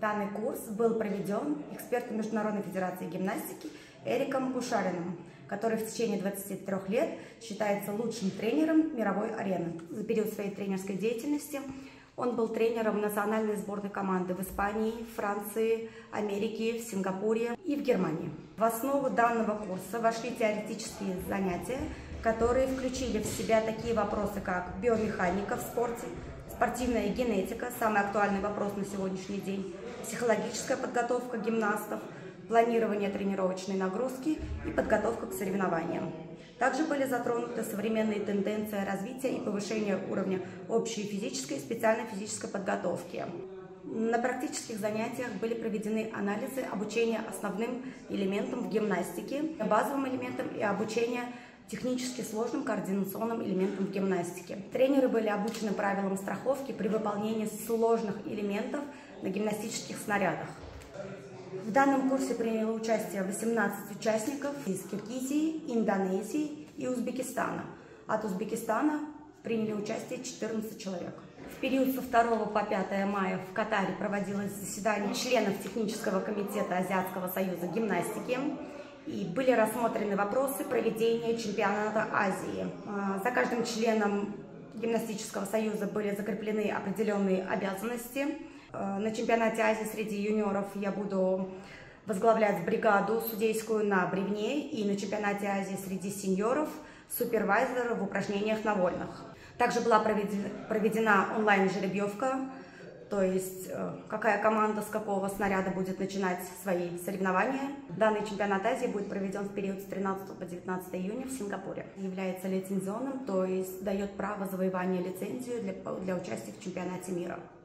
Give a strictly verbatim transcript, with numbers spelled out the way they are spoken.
Данный курс был проведен экспертом Международной федерации гимнастики Эриком Бушариным, который в течение двадцати трёх лет считается лучшим тренером мировой арены. За период своей тренерской деятельности он был тренером национальной сборной команды в Испании, Франции, Америке, в Сингапуре и в Германии. В основу данного курса вошли теоретические занятия, которые включили в себя такие вопросы, как биомеханика в спорте, спортивная генетика, самый актуальный вопрос на сегодняшний день, психологическая подготовка гимнастов, планирование тренировочной нагрузки и подготовка к соревнованиям. Также были затронуты современные тенденции развития и повышения уровня общей физической и специальной физической подготовки. На практических занятиях были проведены анализы обучения основным элементам в гимнастике, базовым элементам и обучение технически сложным координационным элементам в гимнастике. Тренеры были обучены правилам страховки при выполнении сложных элементов на гимнастических снарядах. В данном курсе приняло участие восемнадцать участников из Киргизии, Индонезии и Узбекистана. От Узбекистана приняли участие четырнадцать человек. В период со второго по пятое мая в Катаре проводилось заседание членов Технического комитета Азиатского союза гимнастики. И были рассмотрены вопросы проведения чемпионата Азии. За каждым членом гимнастического союза были закреплены определенные обязанности. На чемпионате Азии среди юниоров я буду возглавлять бригаду судейскую на бревне, и на чемпионате Азии среди сеньоров супервайзер в упражнениях на вольных. Также была проведена, проведена онлайн-жеребьевка, то есть какая команда с какого снаряда будет начинать свои соревнования. Данный чемпионат Азии будет проведен в период с тринадцатого по девятнадцатое июня в Сингапуре. Является лицензионным, то есть дает право завоевания лицензии для, для участия в чемпионате мира.